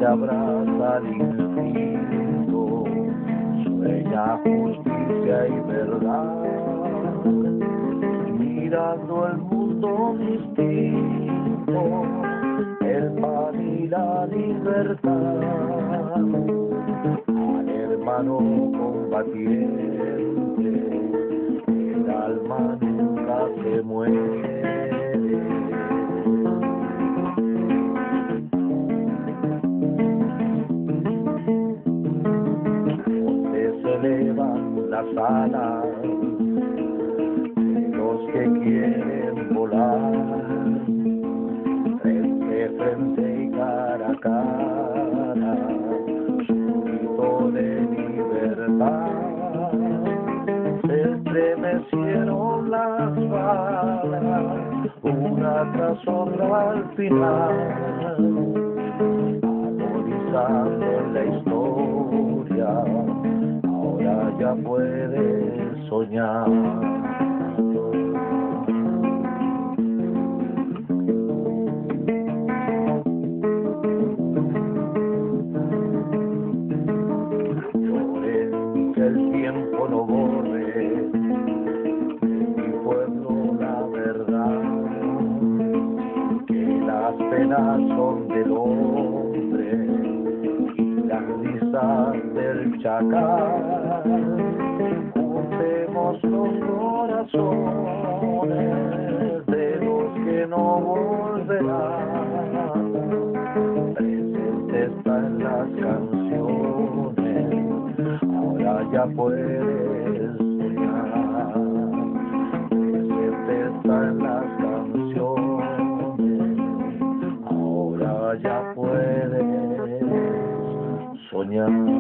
abraza al instinto, sueña justicia y verdad, mirando el mundo distinto, el pan y la libertad, al hermano combatiente, el alma nunca se muere. Elevan las alas de los que quieren volar, frente a frente y cara a cara, su grito de libertad. Se estremecieron las balas, una tras otra al final, agonizando en la historia. Ahora ya puedes soñar. Lloren que el tiempo no borre de mi pueblo la verdad, que las penas son del hombre y las risas del chacal. Juntemos los corazones de los que no volverán. Presente está en las canciones, ahora ya puedes soñar. Presente está en las canciones, ahora ya puedes soñar.